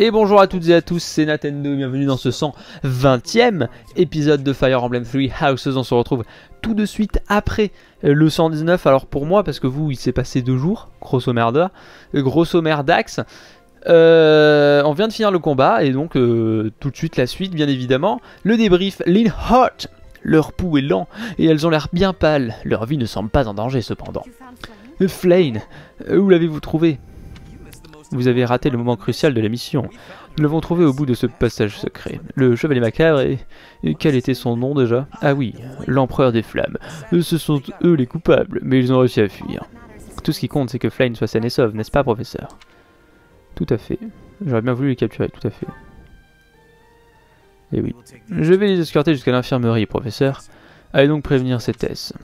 Et bonjour à toutes et à tous, c'est Nintendo, bienvenue dans ce 120e épisode de Fire Emblem Three Houses. On se retrouve tout de suite après le 119, alors pour moi, parce que vous, il s'est passé 2 jours, grosso merdax. On vient de finir le combat, et donc tout de suite la suite, bien évidemment. Le débrief, Lynn Hart, leur pouls est lent, et elles ont l'air bien pâles. Leur vie ne semble pas en danger cependant. Flayn, où l'avez-vous trouvé ? Vous avez raté le moment crucial de la mission. Nous l'avons trouvé au bout de ce passage secret. Le chevalier macabre et quel était son nom déjà? Ah oui, l'empereur des flammes. Ce sont eux les coupables, mais ils ont réussi à fuir. Tout ce qui compte, c'est que Flayn soit saine et sauve, n'est-ce pas, professeur? Tout à fait. J'aurais bien voulu les capturer, tout à fait. Et oui. Je vais les escorter jusqu'à l'infirmerie, professeur. Allez donc prévenir ces Tess.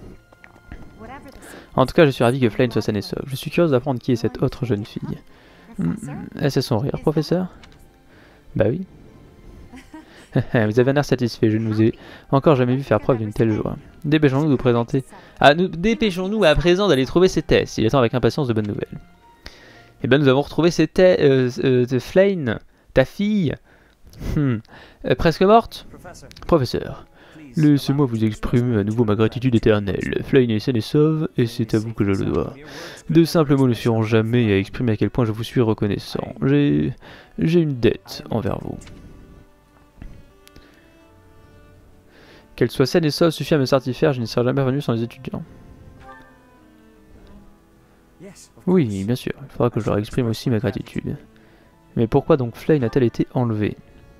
En tout cas, je suis ravi que Flayn soit saine et sauve. Je suis curieuse d'apprendre qui est cette autre jeune fille. Est-ce son rire, professeur? Bah oui. Vous avez un air satisfait, je ne vous ai encore jamais vu faire preuve d'une telle joie. Dépêchons-nous de vous présenter. Dépêchons-nous à présent d'aller trouver ces Tess. Il attend avec impatience de bonnes nouvelles. Eh bien, nous avons retrouvé ces Flayn, ta fille. Presque morte? Professeur. Laissez-moi vous exprimer à nouveau ma gratitude éternelle. Flayn est saine et sauve, et c'est à vous que je le dois. De simples mots ne suffiront jamais à exprimer à quel point je vous suis reconnaissant. J'ai une dette envers vous. Qu'elle soit saine et sauve suffit à me satisfaire, je ne serai jamais revenu sans les étudiants. Oui, bien sûr, il faudra que je leur exprime aussi ma gratitude. Mais pourquoi donc Flayn a-t-elle été enlevée?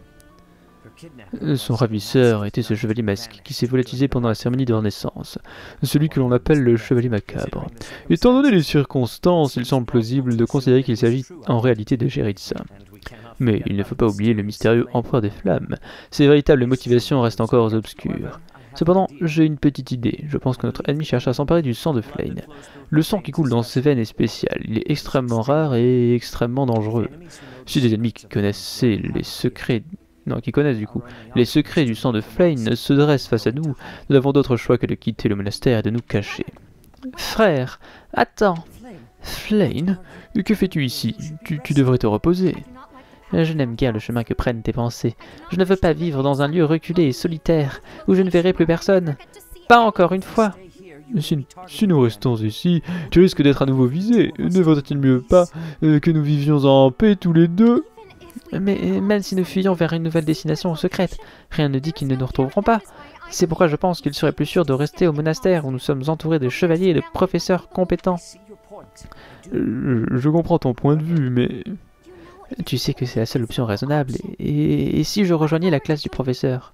Son ravisseur était ce chevalier masqué qui s'est volatilisé pendant la cérémonie de renaissance, celui que l'on appelle le chevalier macabre. Étant donné les circonstances, il semble plausible de considérer qu'il s'agit en réalité de Jeritza. Mais il ne faut pas oublier le mystérieux empereur des flammes. Ses véritables motivations restent encore obscures. Cependant, j'ai une petite idée. Je pense que notre ennemi cherche à s'emparer du sang de Flayn. Le sang qui coule dans ses veines est spécial. Il est extrêmement rare et extrêmement dangereux. Si des ennemis qui connaissent les secrets du sang de Flayn se dressent face à nous, nous n'avons d'autre choix que de quitter le monastère et de nous cacher. Frère, attends. Flayn, que fais-tu ici? Tu devrais te reposer. Je n'aime guère le chemin que prennent tes pensées. Je ne veux pas vivre dans un lieu reculé et solitaire, où je ne verrai plus personne. Pas encore une fois. Si nous restons ici, tu risques d'être à nouveau visé. Ne vaudrait-il mieux pas que nous vivions en paix tous les deux? Mais même si nous fuyions vers une nouvelle destination secrète, rien ne dit qu'ils ne nous retrouveront pas. C'est pourquoi je pense qu'il serait plus sûr de rester au monastère où nous sommes entourés de chevaliers et de professeurs compétents. Je comprends ton point de vue, mais... Tu sais que c'est la seule option raisonnable. Et si je rejoignais la classe du professeur?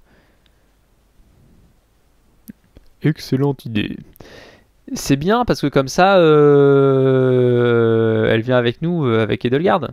Excellente idée. C'est bien parce que comme ça, elle vient avec nous, avec Edelgard.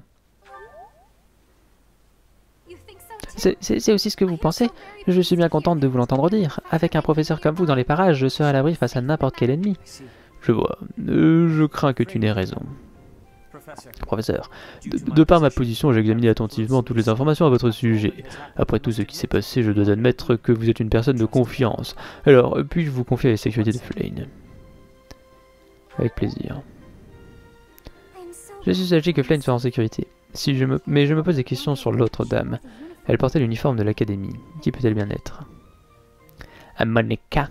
C'est aussi ce que vous pensez? Je suis bien contente de vous l'entendre dire. Avec un professeur comme vous dans les parages, je serai à l'abri face à n'importe quel ennemi. Je vois. Je crains que tu n'aies raison. Professeur, de par ma position, j'ai examiné attentivement toutes les informations à votre sujet. Après tout ce qui s'est passé, je dois admettre que vous êtes une personne de confiance. Alors, puis-je vous confier la sécurité de Flayn? Avec plaisir. Je suis agi que Flayn soit en sécurité. Mais je me pose des questions sur l'autre dame. Elle portait l'uniforme de l'académie. Qui peut-elle bien être? Monica.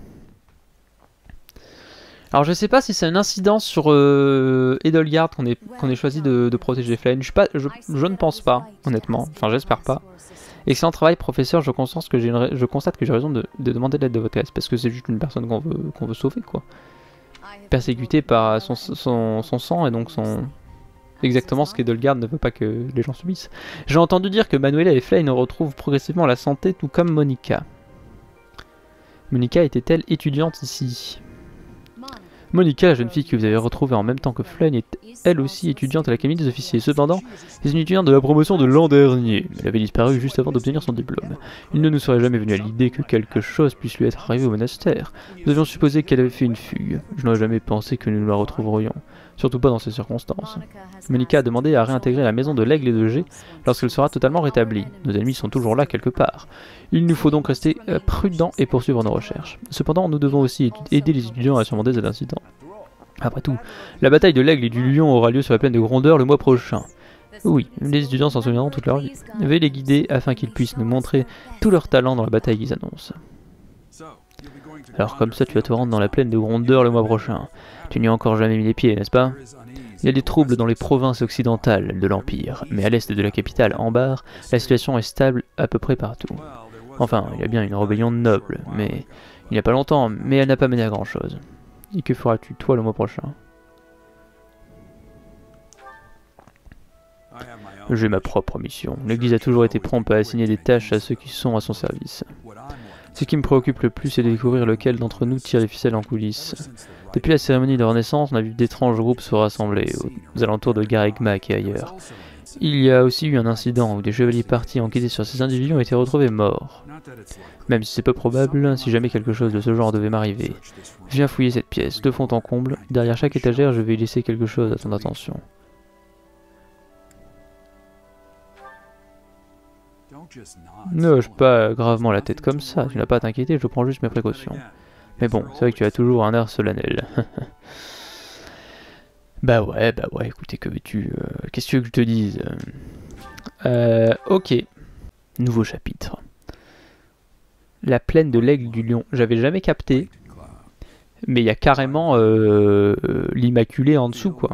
Alors je sais pas si c'est un incident sur Edelgard qu'on ait choisi de protéger Flayn. Je ne pense pas, honnêtement. Enfin, j'espère pas. Excellent travail, professeur. Je constate que j'ai raison de demander l'aide de votre classe. Parce que c'est juste une personne qu'on veut sauver, quoi. Persécutée par son sang et donc son... Exactement ce qu'Edelgard ne veut pas que les gens subissent. J'ai entendu dire que Manuela et Flayn retrouvent progressivement la santé, tout comme Monica. Monica était-elle étudiante ici? Monica, la jeune fille que vous avez retrouvée en même temps que Flayn, est elle aussi étudiante à l'Académie des officiers. Cependant, c'est une étudiante de la promotion de l'an dernier. Elle avait disparu juste avant d'obtenir son diplôme. Il ne nous serait jamais venu à l'idée que quelque chose puisse lui être arrivé au monastère. Nous avions supposé qu'elle avait fait une fugue. Je n'aurais jamais pensé que nous la retrouverions. Surtout pas dans ces circonstances. Monica a demandé à réintégrer la maison de l'Aigle et de G lorsqu'elle sera totalement rétablie. Nos ennemis sont toujours là quelque part. Il nous faut donc rester prudents et poursuivre nos recherches. Cependant, nous devons aussi aider les étudiants à surmonter cet incident. Après tout, la bataille de l'Aigle et du Lion aura lieu sur la plaine de Grondeur le mois prochain. Oui, les étudiants s'en souviendront toute leur vie. Veuillez les guider afin qu'ils puissent nous montrer tout leur talent dans la bataille qu'ils annoncent. Alors comme ça, tu vas te rendre dans la plaine de Grondeur le mois prochain. Tu n'y as encore jamais mis les pieds, n'est-ce pas? Il y a des troubles dans les provinces occidentales de l'Empire, mais à l'est de la capitale, Ambar, la situation est stable à peu près partout. Enfin, il y a bien une rébellion de nobles, mais il n'y a pas longtemps, mais elle n'a pas mené à grand-chose. Et que feras-tu, toi, le mois prochain? J'ai ma propre mission. L'Église a toujours été prompte à assigner des tâches à ceux qui sont à son service. Ce qui me préoccupe le plus, c'est de découvrir lequel d'entre nous tire les ficelles en coulisses. Depuis la cérémonie de renaissance, on a vu d'étranges groupes se rassembler aux alentours de Garigmak et ailleurs. Il y a aussi eu un incident où des chevaliers partis enquêter sur ces individus ont été retrouvés morts. Même si c'est peu probable, si jamais quelque chose de ce genre devait m'arriver. Viens fouiller cette pièce, de fond en comble. Derrière chaque étagère, je vais y laisser quelque chose à ton attention. Ne hoche pas gravement la tête comme ça, tu n'as pas à t'inquiéter, je prends juste mes précautions. Mais bon, c'est vrai que tu as toujours un air solennel. Bah ouais, écoutez, que veux-tu... Qu'est-ce que tu veux que je te dise? Ok. Nouveau chapitre. La plaine de l'Aigle du Lion. J'avais jamais capté, mais il y a carrément l'Immaculée en dessous, quoi.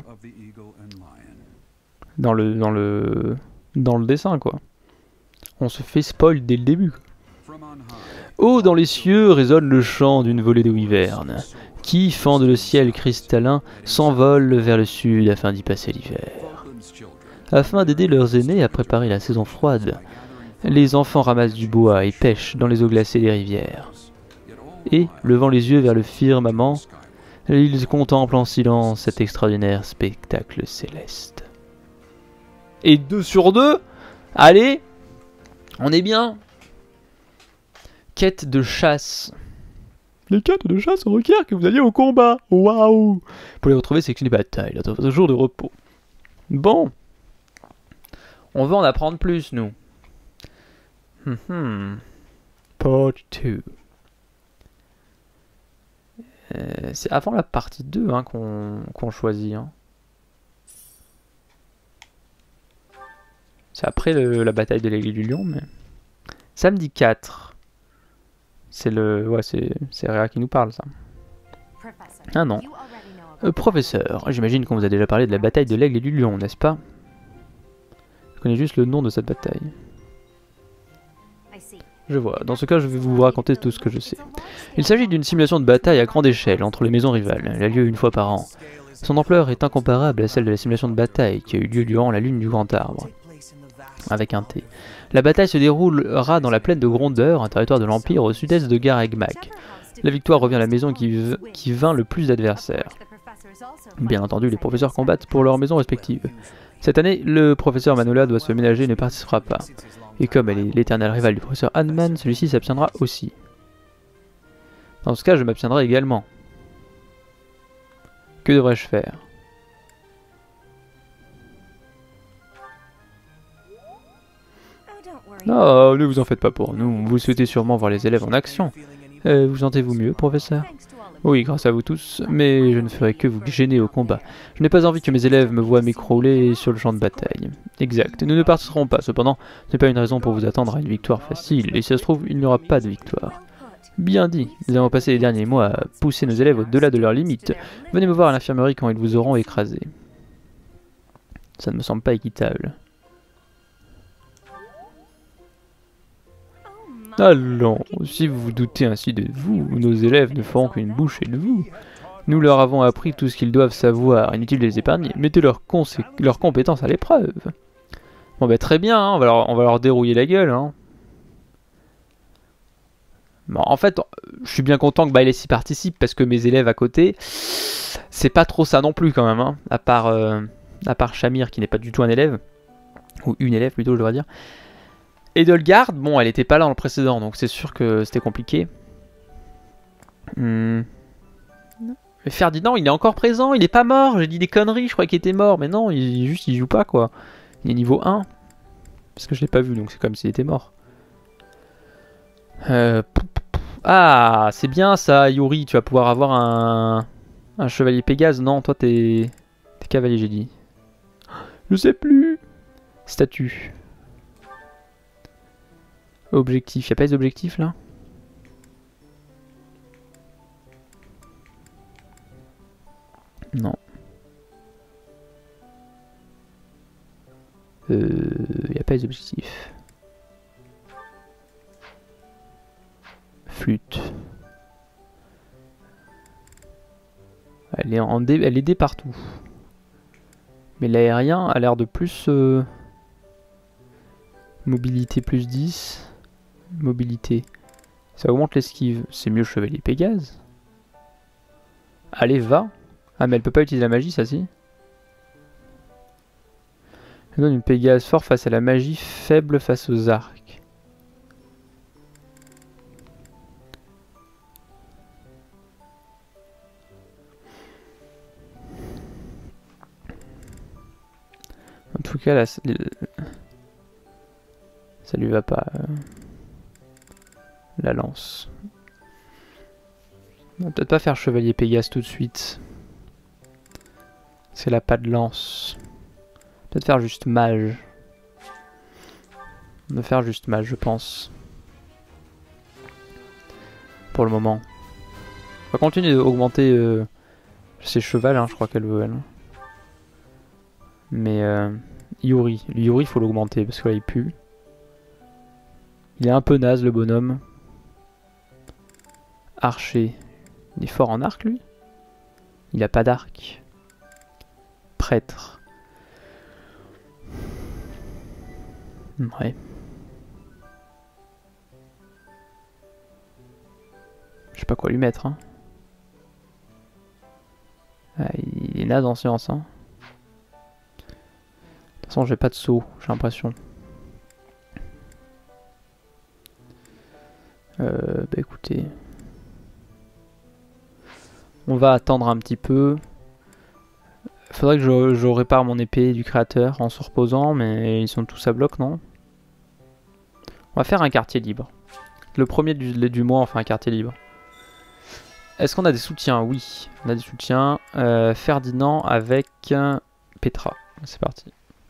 Dans le dessin, quoi. On se fait spoil dès le début. Haut dans les cieux résonne le chant d'une volée de wyvernes, qui, fendent le ciel cristallin, s'envolent vers le sud afin d'y passer l'hiver. Afin d'aider leurs aînés à préparer la saison froide, les enfants ramassent du bois et pêchent dans les eaux glacées des rivières. Et, levant les yeux vers le firmament, ils contemplent en silence cet extraordinaire spectacle céleste. Et 2 sur 2? Allez! On est bien. Quête de chasse. Les quêtes de chasse requièrent que vous alliez au combat. Waouh! Pour les retrouver, c'est que les batailles, là, dans votre jour de repos. Bon. On veut en apprendre plus, nous. Part 2. C'est avant la partie 2 hein, qu'on choisit. Hein. C'est après la bataille de l'Aigle du Lion, mais... Samedi 4. C'est le... Ouais, c'est Réa qui nous parle, ça. Ah non. Professeur, j'imagine qu'on vous a déjà parlé de la bataille de l'Aigle et du Lion, n'est-ce pas? Je connais juste le nom de cette bataille. Je vois. Dans ce cas, je vais vous raconter tout ce que je sais. Il s'agit d'une simulation de bataille à grande échelle entre les maisons rivales. Elle a lieu une fois par an. Son ampleur est incomparable à celle de la simulation de bataille qui a eu lieu durant la lune du Grand Arbre. Avec un T. La bataille se déroulera dans la plaine de Grondeur, un territoire de l'Empire au sud-est de Garigmak. La victoire revient à la maison qui vainc le plus d'adversaires. Bien entendu, les professeurs combattent pour leurs maisons respectives. Cette année, le professeur Manola doit se ménager et ne participera pas. Et comme elle est l'éternelle rivale du professeur Hanman, celui-ci s'abstiendra aussi. Dans ce cas, je m'abstiendrai également. Que devrais-je faire ? Oh, ne vous en faites pas pour nous, vous souhaitez sûrement voir les élèves en action. Vous sentez-vous mieux, professeur? Oui, grâce à vous tous, mais je ne ferai que vous gêner au combat. Je n'ai pas envie que mes élèves me voient m'écrouler sur le champ de bataille. Exact, nous ne participerons pas, cependant, ce n'est pas une raison pour vous attendre à une victoire facile, et si ça se trouve, il n'y aura pas de victoire. Bien dit, nous avons passé les derniers mois à pousser nos élèves au-delà de leurs limites. Venez me voir à l'infirmerie quand ils vous auront écrasé. Ça ne me semble pas équitable. Allons, si vous vous doutez ainsi de vous, nos élèves ne feront qu'une bouchée de vous. Nous leur avons appris tout ce qu'ils doivent savoir, inutile de les épargner. Mettez leurs compétences à l'épreuve. Bon bah très bien, hein, on va leur dérouiller la gueule. Hein. Bon, en fait, je suis bien content que Bailey y participe, parce que mes élèves à côté, c'est pas trop ça non plus quand même. Hein, à part Shamir qui n'est pas du tout un élève, ou une élève plutôt je devrais dire. Edelgard, bon, elle était pas là dans le précédent, donc c'est sûr que c'était compliqué. Mais Ferdinand, il est encore présent, il est pas mort. J'ai dit des conneries, je croyais qu'il était mort, mais non, il joue pas quoi. Il est niveau 1. Parce que je l'ai pas vu, donc c'est comme s'il était mort. Ah, c'est bien ça, Yuri, tu vas pouvoir avoir un chevalier Pégase. Non, toi t'es cavalier, j'ai dit. Je sais plus. Statut. Objectif. Y a pas les objectifs là? Non. Y a pas les objectifs. Flûte. Elle est elle est D partout. Mais l'aérien a l'air de plus... Mobilité plus 10. Mobilité. Ça augmente l'esquive. C'est mieux chevalier Pégase. Allez, va. Ah, mais elle peut pas utiliser la magie, ça si. Elle donne une Pégase fort face à la magie, faible face aux arcs. En tout cas, là, ça lui va pas. La lance. On va peut-être pas faire chevalier Pégase tout de suite. C'est la pas de lance. Peut-être faire juste mage. On va faire juste mage, je pense. Pour le moment. On va continuer d'augmenter ses chevals, hein, je crois qu'elle veut, elle. Mais Yuri, il faut l'augmenter parce que là il pue. Il est un peu naze le bonhomme. Archer. Il est fort en arc lui. Il a pas d'arc. Prêtre. Ouais. Je sais pas quoi lui mettre. Hein. Ah, il est naze en science. Hein. De toute façon, j'ai pas de saut, j'ai l'impression. Bah écoutez. On va attendre un petit peu. Faudrait que je répare mon épée du créateur en se reposant, mais ils sont tous à bloc, non? On va faire un quartier libre. Le premier du mois, on fait un quartier libre. Est-ce qu'on a des soutiens? Oui, on a des soutiens. Ferdinand avec Petra. C'est parti.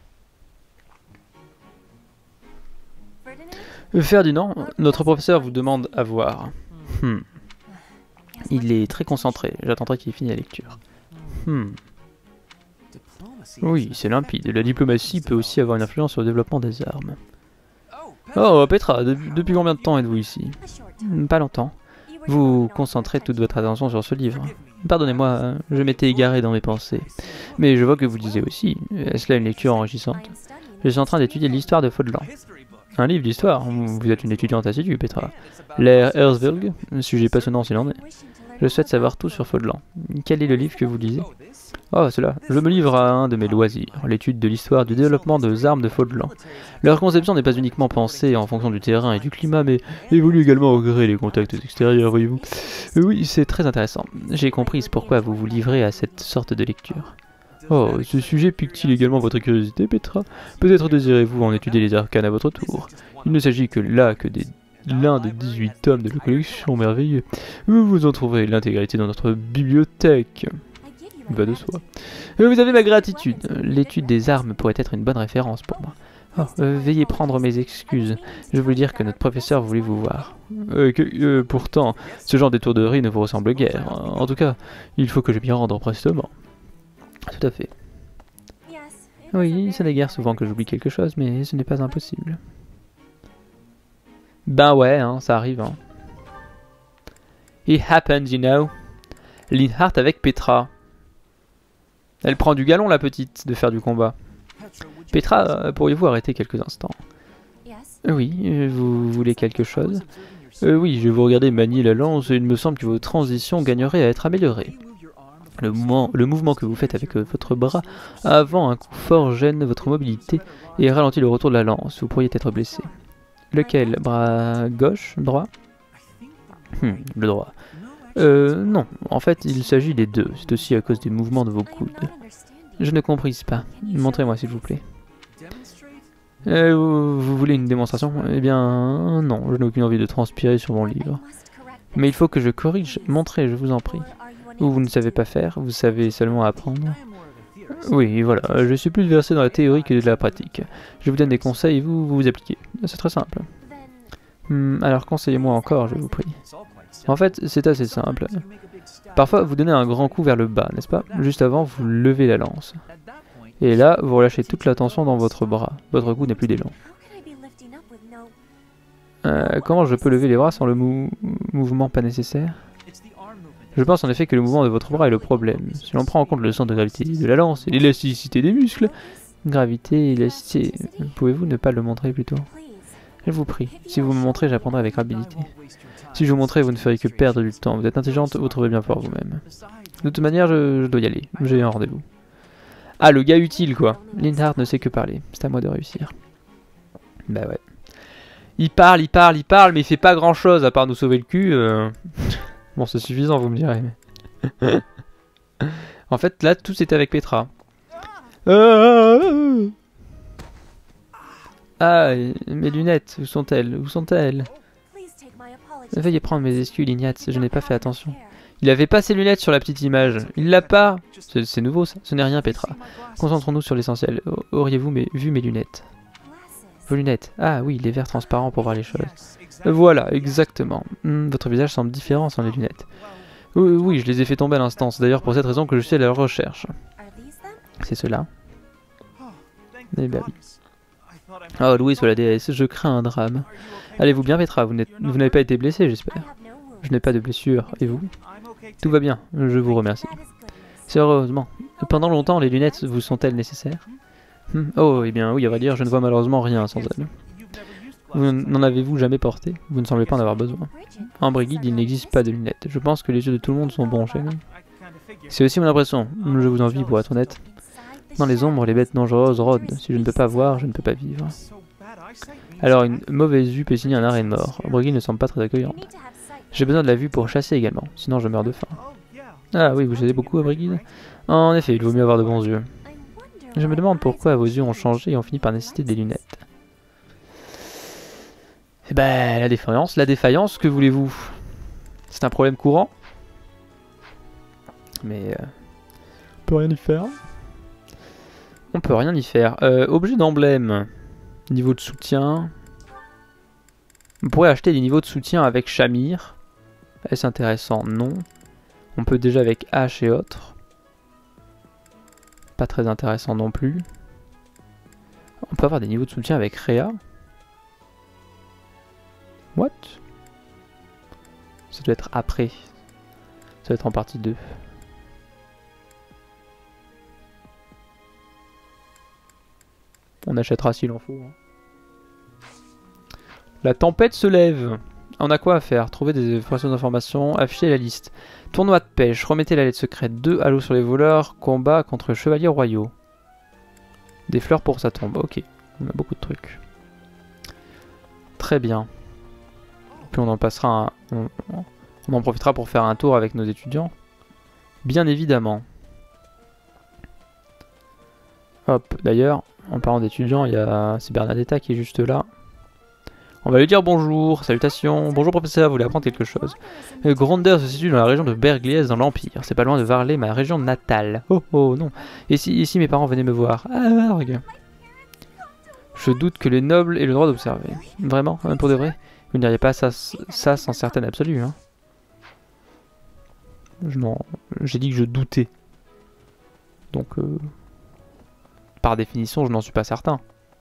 Ferdinand, notre professeur vous demande à voir. Il est très concentré. J'attendrai qu'il ait fini la lecture. Oui, c'est limpide. La diplomatie peut aussi avoir une influence sur le développement des armes. Oh, Petra, depuis combien de temps êtes-vous ici? Pas longtemps. Vous concentrez toute votre attention sur ce livre. Pardonnez-moi, je m'étais égaré dans mes pensées. Mais je vois que vous lisez aussi. Est-ce là une lecture enrichissante? Je suis en train d'étudier l'histoire de Faudelan. Un livre d'histoire? Vous êtes une étudiante assidue, Petra. L'ère Erzberg, sujet passionnant s'il en est. Je souhaite savoir tout sur Faudelan. Quel est le livre que vous lisez? Oh, cela. Je me livre à un de mes loisirs, l'étude de l'histoire du développement des armes de Faudelan. Leur conception n'est pas uniquement pensée en fonction du terrain et du climat, mais évolue également au gré des contacts extérieurs, voyez-vous. Oui, c'est très intéressant. J'ai compris pourquoi vous vous livrez à cette sorte de lecture. Oh, ce sujet pique-t-il également votre curiosité, Petra? Peut-être désirez-vous en étudier les arcanes à votre tour. Il ne s'agit que là que l'un des 18 tomes de la collection merveilleux. Vous en trouverez l'intégralité dans notre bibliothèque. Va de soi. Vous avez ma gratitude. L'étude des armes pourrait être une bonne référence pour moi. Oh, veuillez prendre mes excuses. Je voulais dire que notre professeur voulait vous voir. Pourtant, ce genre d'étourderie ne vous ressemble guère. En tout cas, il faut que je m'y rende prestement. Tout à fait. Oui, ce n'est guère souvent que j'oublie quelque chose, mais ce n'est pas impossible. Ben ouais, hein, ça arrive. Hein. It happens, you know. Linhardt avec Petra. Elle prend du galon, la petite, de faire du combat. Petra, pourriez-vous arrêter quelques instants? Oui, vous voulez quelque chose? Oui, je vais vous regarder manier la lance et il me semble que vos transitions gagneraient à être améliorées. Le mouvement que vous faites avec votre bras avant un coup fort gêne votre mobilité et ralentit le retour de la lance. Vous pourriez être blessé. Lequel? Bras gauche? Droit? Le droit. Non, en fait il s'agit des deux. C'est aussi à cause des mouvements de vos coudes. Je ne comprise pas. Montrez-moi s'il vous plaît. Vous voulez une démonstration? Eh bien non, je n'ai aucune envie de transpirer sur mon livre. Mais il faut que je corrige. Montrez, je vous en prie. Ou vous ne savez pas faire, vous savez seulement apprendre. Oui, voilà, je suis plus versé dans la théorie que de la pratique. Je vous donne des conseils et vous appliquez. C'est très simple. Alors conseillez-moi encore, je vous prie. En fait, c'est assez simple. Parfois, vous donnez un grand coup vers le bas, n'est-ce pas? Juste avant, vous levez la lance. Et là, vous relâchez toute la tension dans votre bras. Votre cou n'est plus d'élan. Comment je peux lever les bras sans le mouvement pas nécessaire? Je pense en effet que le mouvement de votre bras est le problème. Si l'on prend en compte le centre de gravité de la lance et l'élasticité des muscles... Gravité, élasticité... Pouvez-vous ne pas le montrer plutôt? Je vous prie. Si vous me montrez, j'apprendrai avec rapidité. Si je vous montrais, vous ne ferez que perdre du temps. Vous êtes intelligente, vous trouvez bien fort vous-même. De toute manière, je dois y aller. J'ai un rendez-vous. Ah, le gars utile, quoi. Linhardt ne sait que parler. C'est à moi de réussir. Bah ouais. Il parle, mais il fait pas grand-chose à part nous sauver le cul. Bon, c'est suffisant, vous me direz. Mais... en fait, là, tout c'était avec Petra. Ah, mes lunettes, où sont-elles? Où sont-elles? Veuillez prendre mes excuses, Ignatz, je n'ai pas fait attention. Il avait pas ses lunettes sur la petite image. Il l'a pas. C'est nouveau, ça. Ce n'est rien, Petra. Concentrons-nous sur l'essentiel. Auriez-vous vu mes lunettes? Vos lunettes? Ah oui, les verres transparents pour voir les choses. Voilà, exactement. Votre visage semble différent sans les lunettes. Oui, je les ai fait tomber à l'instant. C'est d'ailleurs pour cette raison que je suis à leur recherche. C'est cela. Eh ben oui. Oh, Louis, la déesse, je crains un drame. Allez-vous bien, Petra? Vous n'avez pas été blessé, j'espère. Je n'ai pas de blessure. Et vous? Tout va bien, je vous remercie. C'est heureusement. Pendant longtemps, les lunettes vous sont-elles nécessaires? Oh, eh bien oui, à vrai dire, je ne vois malheureusement rien sans elles. Vous n'en avez-vous jamais porté? Vous ne semblez pas en avoir besoin. En Brigid, il n'existe pas de lunettes. Je pense que les yeux de tout le monde sont bons chez nous. C'est aussi mon impression. Je vous envie, pour être honnête. Dans les ombres, les bêtes dangereuses rôdent. Si je ne peux pas voir, je ne peux pas vivre. Alors, une mauvaise vue peut signer un arrêt de mort. Brigid ne semble pas très accueillante. J'ai besoin de la vue pour chasser également, sinon je meurs de faim. Ah oui, vous chassez beaucoup à Brigid? En effet, il vaut mieux avoir de bons yeux. Je me demande pourquoi vos yeux ont changé et ont fini par nécessiter des lunettes. Eh ben, la défaillance, que voulez-vous? C'est un problème courant. Mais... on peut rien y faire. On peut rien y faire. Objet d'emblème. Niveau de soutien. On pourrait acheter des niveaux de soutien avec Shamir. Est-ce intéressant? Non. On peut déjà avec H et autres. Pas très intéressant non plus. On peut avoir des niveaux de soutien avec Rhea. What? Ça doit être après. Ça doit être en partie 2. On achètera s'il en faut. Hein. La tempête se lève. On a quoi à faire? Trouver des informations d'information, afficher la liste. Tournoi de pêche, remettez la lettre secrète 2, halo sur les voleurs, combat contre chevaliers royaux. Des fleurs pour sa tombe, ok. On a beaucoup de trucs. Très bien. Puis on en passera on en profitera pour faire un tour avec nos étudiants. Bien évidemment. Hop, d'ailleurs, en parlant d'étudiants, c'est Bernadetta qui est juste là. On va lui dire bonjour, salutations. Bonjour professeur, vous voulez apprendre quelque chose? Gronder se situe dans la région de Bergliez dans l'Empire. C'est pas loin de Varley, ma région natale. Oh oh non. Et si mes parents venaient me voir? Ah, Arg. Je doute que les nobles aient le droit d'observer. Vraiment? Même pour de vrai? Vous ne diriez pas ça sans certaine absolue, hein? J'ai dit que je doutais. Donc, par définition, je n'en suis pas certain.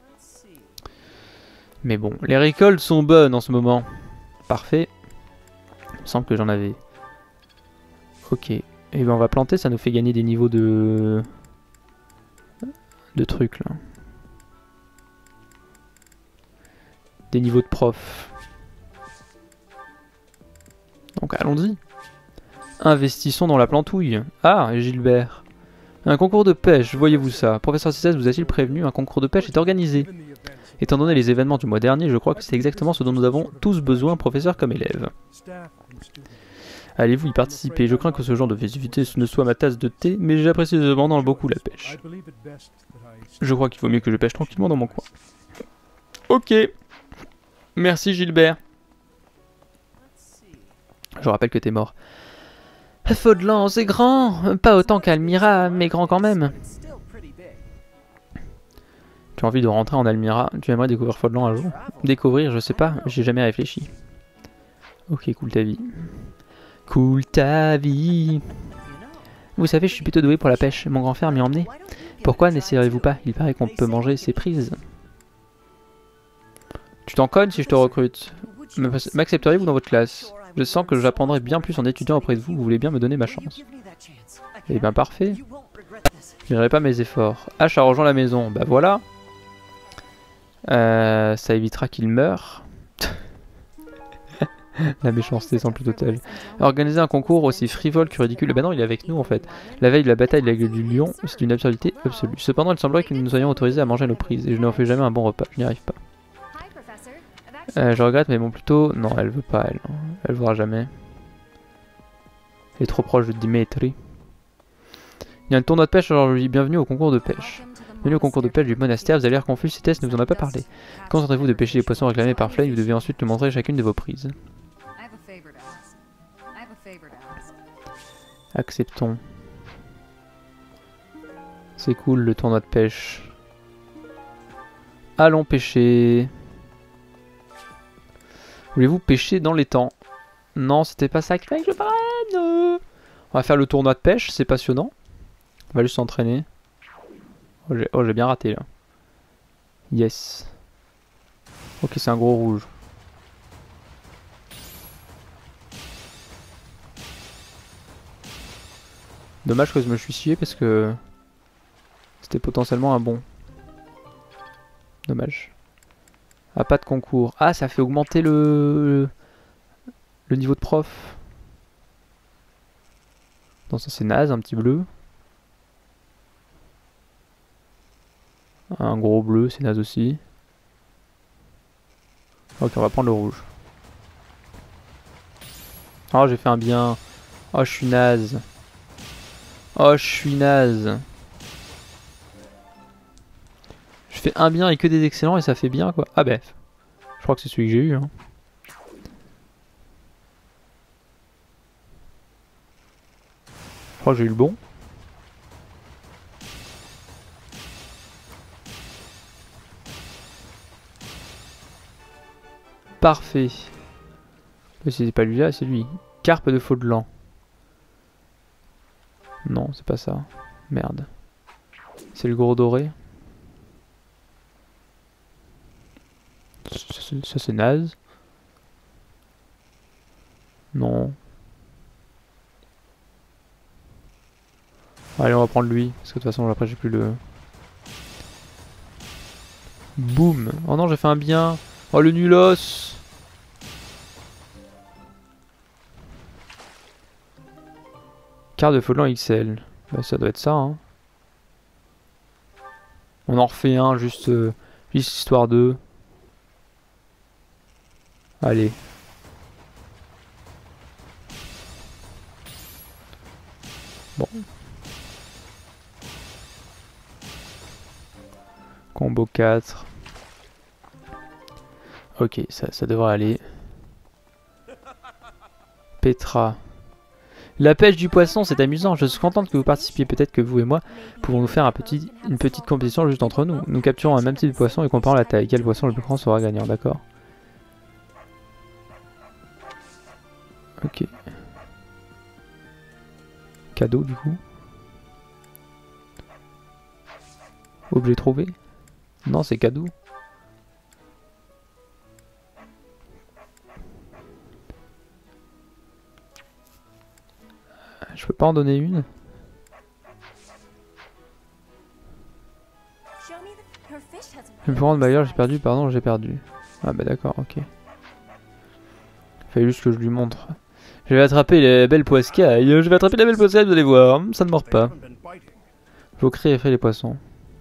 Mais bon, les récoltes sont bonnes en ce moment. Parfait. Il me semble que j'en avais. Ok. Et ben on va planter, ça nous fait gagner des niveaux de trucs là. Des niveaux de prof. Donc allons-y. Investissons dans la plantouille. Ah, Gilbert. Un concours de pêche, voyez-vous ça? Professeur Cissès vous a-t-il prévenu? Un concours de pêche est organisé. Étant donné les événements du mois dernier, je crois que c'est exactement ce dont nous avons tous besoin, professeur comme élève. Allez-vous y participer? Je crains que ce genre de festivité ne soit ma tasse de thé, mais j'apprécie cependant beaucoup la pêche. Je crois qu'il vaut mieux que je pêche tranquillement dans mon coin. Ok. Merci Gilbert. Je rappelle que t'es mort. Faudelan, c'est grand. Pas autant qu'Almira, mais grand quand même. J'ai envie de rentrer en Almira. Tu aimerais découvrir Fodlan un jour? Découvrir, je sais pas, j'ai jamais réfléchi. Ok, cool ta vie. Cool ta vie. Vous savez, je suis plutôt doué pour la pêche. Mon grand frère m'y a emmené. Pourquoi n'essayerez-vous pas? Il paraît qu'on peut manger ses prises. Tu t'en connes si je te recrute. M'accepteriez-vous dans votre classe? Je sens que j'apprendrai bien plus en étudiant auprès de vous. Vous voulez bien me donner ma chance? Eh bien parfait. Je n'irai pas mes efforts. H a rejoint la maison. Bah voilà. Ça évitera qu'il meure. La méchanceté sans plus total. Organiser un concours aussi frivole que ridicule. Ben non, il est avec nous en fait. La veille de la bataille de l'aigle du lion, c'est une absurdité absolue. Cependant, il semblerait que nous soyons autorisés à manger nos prises. Et je n'en fais jamais un bon repas. Je n'y arrive pas. Je regrette, mais bon, plutôt. Non, elle veut pas, elle. Elle voudra jamais. Elle est trop proche de Dimitri. Il y a un tournoi de pêche, alors je dis bienvenue au concours de pêche. Bienvenue au concours de pêche du monastère, vous avez l'air confus, Cétès ne vous en a pas parlé. Concentrez-vous de pêcher les poissons réclamés par Flame, vous devez ensuite nous montrer chacune de vos prises. Acceptons. C'est cool le tournoi de pêche. Allons pêcher. Voulez-vous pêcher dans les temps? Non, c'était pas ça qu'il fallait que je prenne. On va faire le tournoi de pêche, c'est passionnant. On va juste s'entraîner. Oh, j'ai bien raté là. Yes. Ok, c'est un gros rouge. Dommage que je me suis scié parce que c'était potentiellement un bon. Dommage. Ah, pas de concours. Ah, ça fait augmenter le niveau de prof. Non, ça c'est naze, un petit bleu. Un gros bleu, c'est naze aussi. Ok, on va prendre le rouge. Oh, j'ai fait un bien. Oh, je suis naze. Oh, je suis naze. Je fais un bien et que des excellents et ça fait bien quoi. Ah bref. Je crois que c'est celui que j'ai eu. Hein. Je crois que j'ai eu le bon. Parfait. C'est pas lui là, c'est lui. Carpe de Fodlan. Non, c'est pas ça. Merde. C'est le gros doré. Ça c'est naze. Non. Allez, on va prendre lui. Parce que de toute façon, après, j'ai plus le... Boum. Oh non, j'ai fait un bien. Oh, le nulos. Carte de Fodlan XL. Bah, ça doit être ça, hein. On en refait un, juste histoire de... Allez. Bon. Combo 4. Ok, ça devrait aller. Petra. La pêche du poisson, c'est amusant. Je suis contente que vous participiez. Peut-être que vous et moi pouvons nous faire une petite compétition juste entre nous. Nous capturons un même type de poisson et comparons la taille. Quel poisson le plus grand sera gagnant, d'accord? Ok. Cadeau du coup. Objet trouvé. Non, c'est cadeau. Je peux pas en donner une. Le plus grand bailleur, j'ai perdu, pardon, j'ai perdu. Ah bah d'accord, ok. Fallait juste que je lui montre. Je vais attraper les belles poiscailles, je vais attraper la belle poiscaille, vous allez voir, ça ne mord pas. Faut créer et faire les poissons.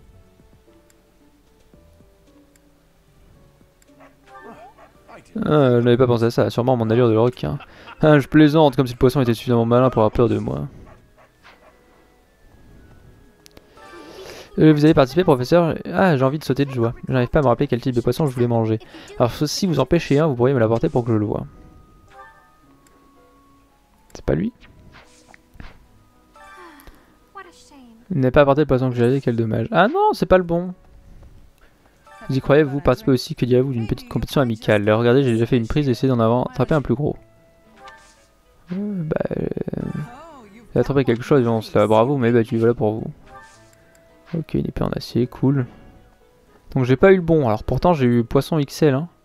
Ah, je n'avais pas pensé à ça, sûrement mon allure de requin. Ah, je plaisante comme si le poisson était suffisamment malin pour avoir peur de moi. Vous avez participé, professeur? Ah, j'ai envie de sauter de joie. Je n'arrive pas à me rappeler quel type de poisson je voulais manger. Alors, si vous en pêchez un, vous pourriez me l'apporter pour que je le voie. C'est pas lui? Il n'a pas apporté le poisson que j'avais, quel dommage. Ah non, c'est pas le bon. Vous y croyez, vous participez aussi, que direz-vous d'une petite compétition amicale? Là, regardez, j'ai déjà fait une prise, essayez d'en avoir attraper un plus gros. J'ai attrapé quelque chose, on se l'a, bravo, mais battu, voilà pour vous. Ok, une épée en acier, cool. Donc j'ai pas eu le bon, alors pourtant j'ai eu poisson XL. Hein.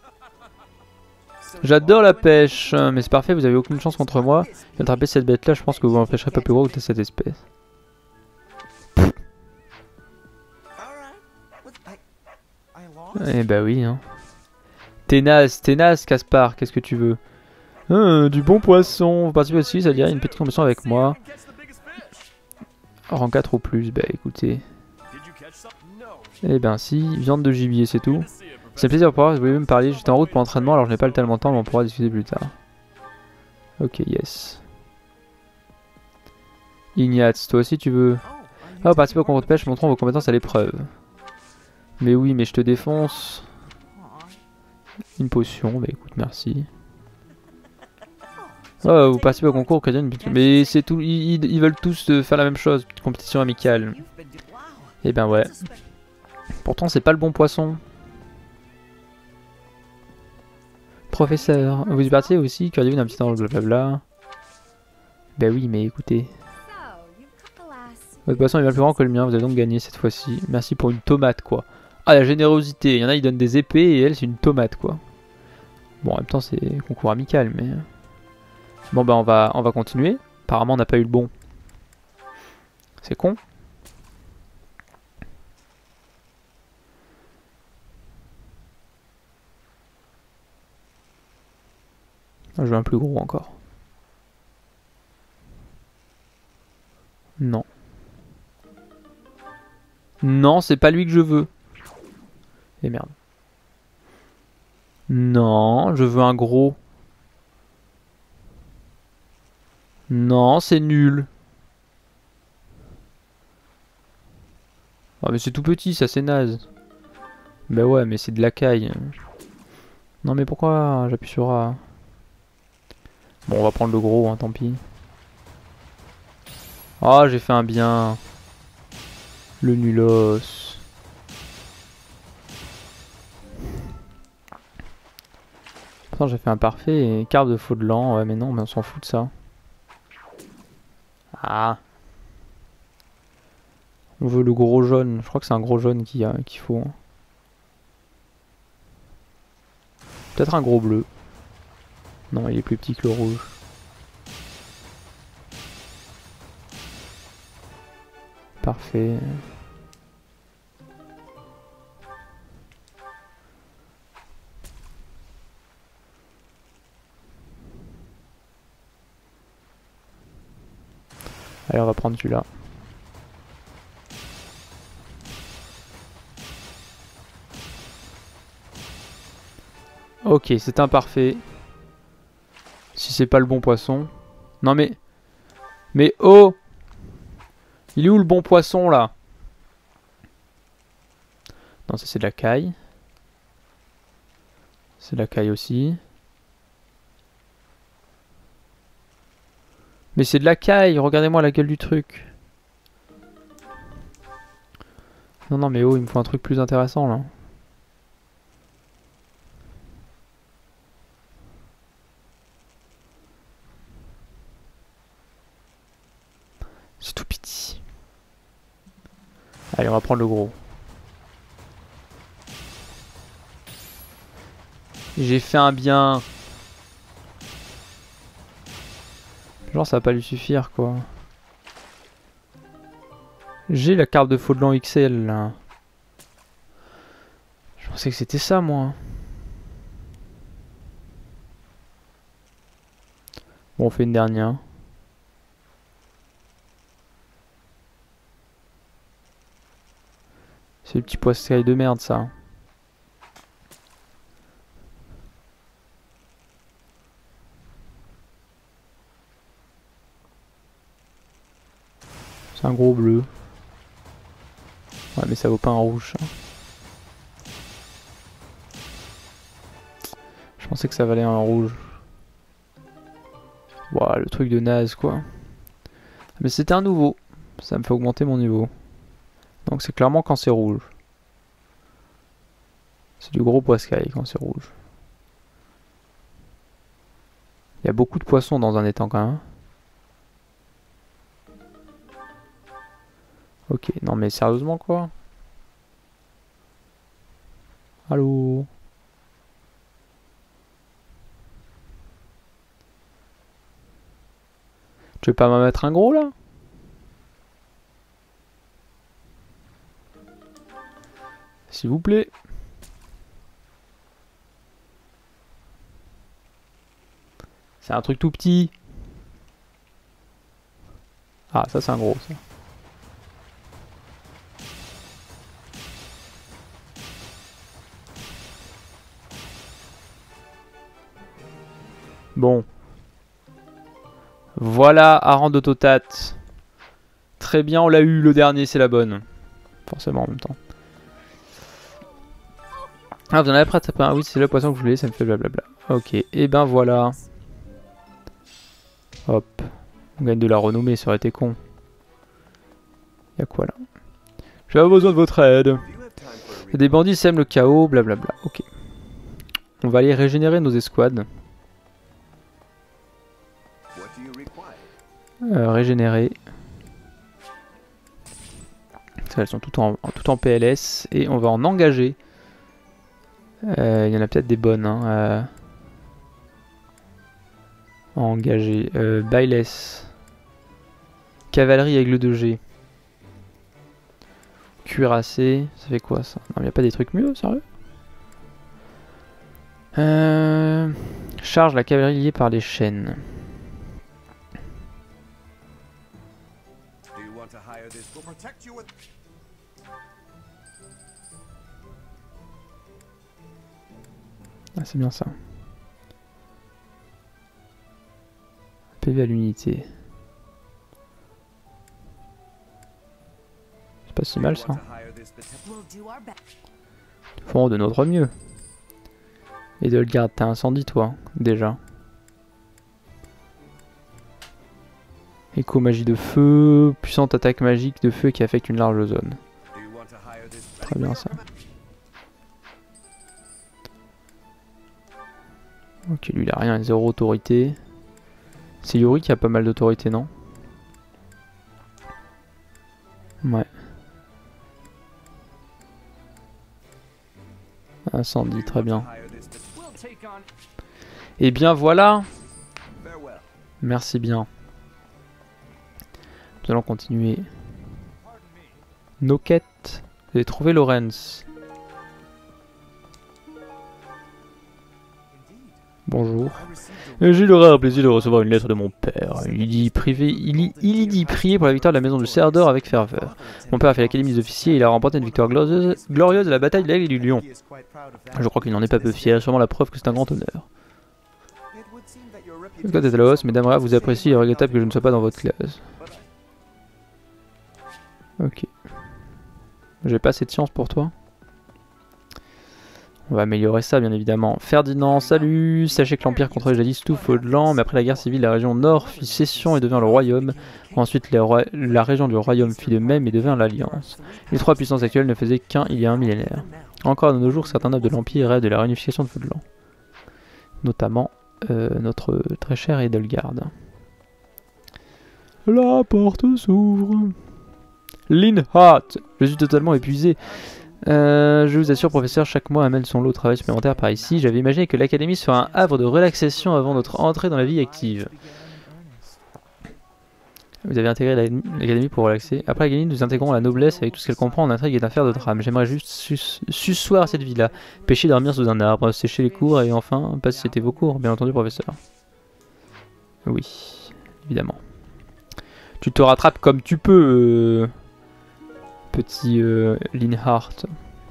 J'adore la pêche, mais c'est parfait, vous avez aucune chance contre moi. Attraper cette bête là, je pense que vous m'empêcherez pas plus gros que cette espèce. Eh bah oui, hein. Ténace, Caspar, qu'est-ce que tu veux? Du bon poisson, vous participez aussi, ça dirait une petite compétition avec moi. Rang 4 ou plus, bah écoutez. Eh ben si, viande de gibier, c'est tout. C'est un plaisir pour voir, vous voulez me parler, j'étais en route pour l'entraînement, alors je n'ai pas le tellement de temps, mais on pourra discuter plus tard. Ok, yes. Ignatz, toi aussi tu veux... Ah, participer au concours de pêche, montrons vos compétences à l'épreuve. Mais oui, mais je te défonce. Une potion, bah écoute, merci. Oh, vous participez au concours, mais c'est tout, ils veulent tous faire la même chose, petite compétition amicale. Et ben ouais. Pourtant c'est pas le bon poisson. Professeur, vous y participez aussi, qu'auriez-vous d'un petit temps, blablabla. Bah oui, mais écoutez. Votre poisson est bien plus grand que le mien, vous avez donc gagné cette fois-ci. Merci pour une tomate quoi. Ah la générosité, il y en a ils donnent des épées et elle c'est une tomate quoi. Bon en même temps c'est concours amical mais... Bon bah on va continuer. Apparemment on n'a pas eu le bon. C'est con. Je veux un plus gros encore. Non. Non, c'est pas lui que je veux. Et merde. Non, je veux un gros. Non, c'est nul. Ah mais c'est tout petit, ça c'est naze. Bah ouais, mais c'est de la caille. Non mais pourquoi j'appuie sur A? Bon, on va prendre le gros, hein, tant pis. Ah, j'ai fait un bien. Le nulos. Pourtant j'ai fait un parfait et carte de faux de l'an. Ouais mais non, mais on s'en fout de ça. Ah. On veut le gros jaune. Je crois que c'est un gros jaune qu'il faut. Peut-être un gros bleu. Non, il est plus petit que le rouge. Parfait. Allez, on va prendre celui-là. Ok, c'est imparfait. Si c'est pas le bon poisson. Non mais... Mais oh! Il est où le bon poisson là? Non, ça c'est de la caille. C'est de la caille aussi. Mais c'est de la caille, regardez-moi la gueule du truc. Non, non, mais oh, il me faut un truc plus intéressant là. C'est tout petit. Allez, on va prendre le gros. J'ai fait un bien. Genre ça va pas lui suffire quoi. J'ai la carte de faux de l'an XL là. Je pensais que c'était ça moi. Bon on fait une dernière. C'est le petit poisson de merde ça. C'est un gros bleu. Ouais mais ça vaut pas un rouge. Je pensais que ça valait un rouge. Ouah, le truc de naze quoi. Mais c'était un nouveau. Ça me fait augmenter mon niveau. Donc c'est clairement quand c'est rouge. C'est du gros poiscaille quand c'est rouge. Il y a beaucoup de poissons dans un étang quand même. Ok, non mais sérieusement quoi? Allô? Tu veux pas m'en mettre un gros là? S'il vous plaît. C'est un truc tout petit. Ah, ça c'est un gros ça. Bon. Voilà, Aran d'Autotat. Très bien, on l'a eu, le dernier, c'est la bonne. Forcément en même temps. Ah, vous en avez prêt à taper un? Oui, c'est le poisson que je voulais, ça me fait blablabla. Ok, et ben voilà. Hop. On gagne de la renommée, ça aurait été con. Y'a quoi là? J'ai besoin de votre aide. Des bandits sèment le chaos, blablabla. Ok. On va aller régénérer nos escouades. Régénérer. Elles sont toutes en PLS. Et on va en engager. Il y en a peut-être des bonnes. Hein, engager. Bailes. Cavalerie aigle de G. Cuirassé. Ça fait quoi ça? Non, il n'y a pas des trucs mieux, sérieux? Charge la cavalerie liée par les chaînes. Ah, c'est bien ça. PV à l'unité. C'est pas si mal ça. Nous ferons de notre mieux. Edelgard, t'as incendie toi, déjà. Éco-magie de feu, puissante attaque magique de feu qui affecte une large zone. Très bien ça. Ok, lui il a rien, zéro autorité. C'est Yuri qui a pas mal d'autorité, non? Ouais. Incendie, très bien. Et bien voilà. Merci bien. Nous allons continuer nos quêtes. Vous avez trouvé Lorenz. Bonjour. J'ai le rare plaisir de recevoir une lettre de mon père. Il y dit prier pour la victoire de la maison de Serdor avec ferveur. Mon père a fait l'académie des officiers et il a remporté une victoire glorieuse à la bataille de l'Aigle et du Lion. Je crois qu'il n'en est pas peu fier, sûrement la preuve que c'est un grand honneur. Scott est à la hausse, mesdames rares, vous appréciez, il est regrettable que je ne sois pas dans votre classe. Ok. J'ai pas assez de science pour toi. On va améliorer ça bien évidemment. Ferdinand, salut. Sachez que l'Empire contrôlait jadis tout Faudeland, mais après la guerre civile, la région Nord fit cession et devint le royaume. Ensuite, la région du royaume fit de même et devint l'Alliance. Les trois puissances actuelles ne faisaient qu'un il y a un millénaire. Encore de nos jours, certains nobles de l'Empire rêvent de la réunification de Faudeland. Notamment notre très cher Edelgard. La porte s'ouvre. Linhardt, je suis totalement épuisé. Je vous assure, professeur, chaque mois amène son lot de travail supplémentaire par ici. J'avais imaginé que l'académie soit un havre de relaxation avant notre entrée dans la vie active. Vous avez intégré l'académie pour relaxer. Après l'académie, nous intégrons la noblesse avec tout ce qu'elle comprend en intrigue et d'affaires de drame. J'aimerais juste sussoir cette vie-là. Pêcher, dormir sous un arbre, sécher les cours et enfin, pas si c'était vos cours, bien entendu, professeur. Oui, évidemment. Tu te rattrapes comme tu peux, petit Linhardt.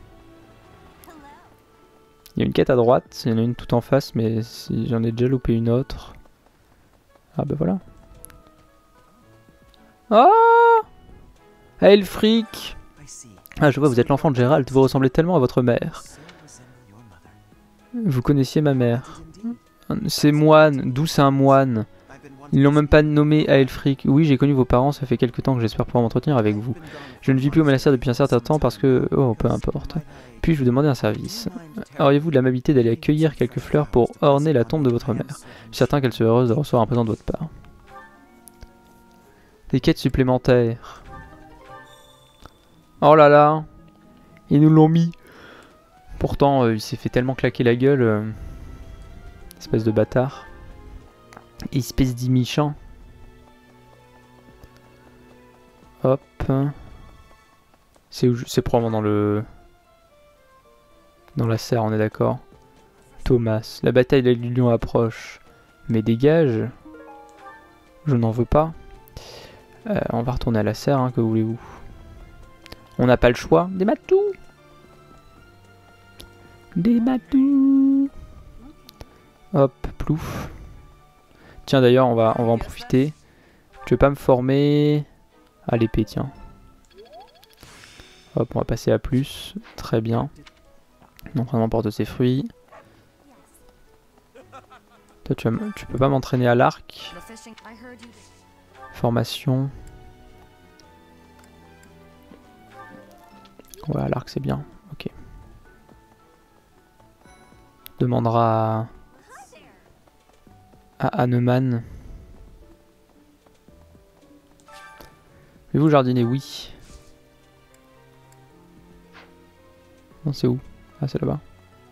Il y a une quête à droite, il y en a une tout en face, mais si j'en ai déjà loupé une autre. Ah bah voilà. Oh, Elfric. Ah, je vois, vous êtes l'enfant de Gérald, vous ressemblez tellement à votre mère. Vous connaissiez ma mère. C'est moine, d'où c'est un moine? Ils l'ont même pas nommé à Elfric. Oui, j'ai connu vos parents, ça fait quelques temps que j'espère pouvoir m'entretenir avec vous. Je ne vis plus au monastère depuis un certain temps parce que... Oh, peu importe. Puis-je vous demander un service? Auriez-vous de l'amabilité d'aller accueillir quelques fleurs pour orner la tombe de votre mère? Je suis certain qu'elle serait heureuse de recevoir un présent de votre part. Des quêtes supplémentaires. Oh là là! Ils nous l'ont mis. Pourtant, il s'est fait tellement claquer la gueule. Espèce de bâtard. Espèce d'imichant. Hop. C'est où? C'est probablement dans la serre, on est d'accord. Thomas. La bataille de l'Union approche. Mais dégage. Je n'en veux pas. On va retourner à la serre, hein, que voulez-vous? On n'a pas le choix. Des matous. Des matous. Hop, plouf. Tiens, d'ailleurs, on va en profiter. Tu veux pas me former à l'épée, tiens. Hop, on va passer à plus. Très bien. L'entraînement porte ses fruits. Toi, tu peux pas m'entraîner à l'arc. Formation. Voilà, l'arc c'est bien. Ok. Demandera à Hanneman. Voulez-vous jardiner? Oui. Non, c'est où? Ah, c'est là-bas.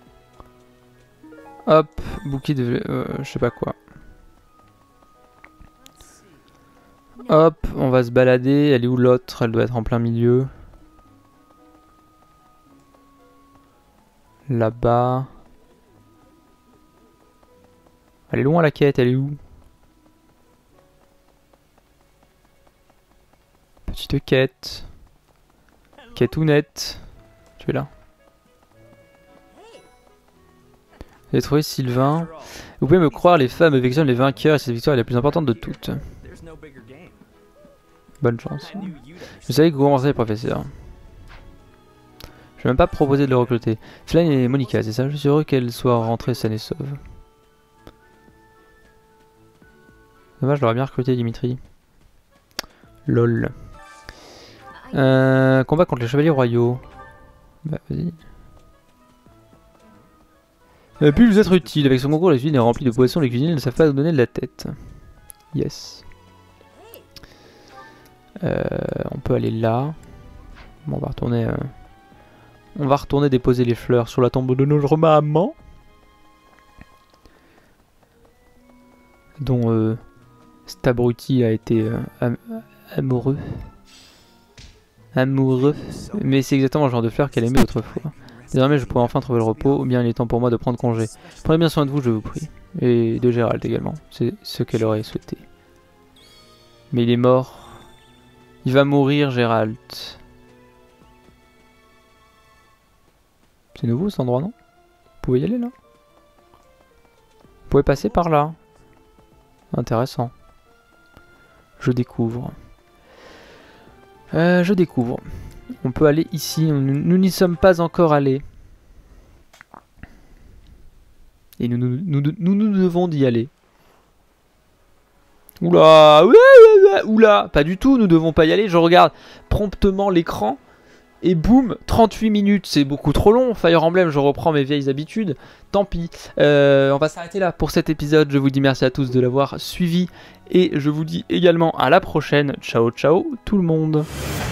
Hop, bouquet de... je sais pas quoi. Hop, on va se balader. Elle est où l'autre? Elle doit être en plein milieu. Là-bas. Elle est loin la quête, elle est où? Petite quête. Quête ou nette. Tu es là. J'ai trouvé Sylvain. Vous pouvez me croire, les femmes affectionnent les vainqueurs et cette victoire est la plus importante de toutes. Bonne chance. Vous savez que vous commencez, professeur. Je vais même pas proposer de le recruter. Flynn et Monica, c'est ça? Je suis heureux qu'elle soit rentrée saine et sauve. Dommage, je l'aurais bien recruté, Dimitri. Lol. Combat contre les chevaliers royaux. Bah, vas-y. Elle a pu vous être utile. Avec son concours, la cuisine est remplie de poissons. Les cuisiniers ne savent pas donner de la tête. Yes. On peut aller là. Bon, on va retourner déposer les fleurs sur la tombe de notre maman. Dont cet abruti a été amoureux. Mais c'est exactement le genre de fleurs qu'elle aimait autrefois. Désormais, je pourrais enfin trouver le repos, ou bien il est temps pour moi de prendre congé. Prenez bien soin de vous, je vous prie. Et de Gérald également. C'est ce qu'elle aurait souhaité. Mais il est mort. Il va mourir, Gérald. C'est nouveau cet endroit, non? Vous pouvez y aller là? Vous pouvez passer par là. Intéressant. Je découvre. On peut aller ici. Nous n'y sommes pas encore allés. Et nous devons d'y aller. Oula, oula, pas du tout, nous devons pas y aller. Je regarde promptement l'écran. Et boum, 38 minutes, c'est beaucoup trop long. Fire Emblem, je reprends mes vieilles habitudes. Tant pis. On va s'arrêter là pour cet épisode. Je vous dis merci à tous de l'avoir suivi. Et je vous dis également à la prochaine. Ciao, ciao tout le monde.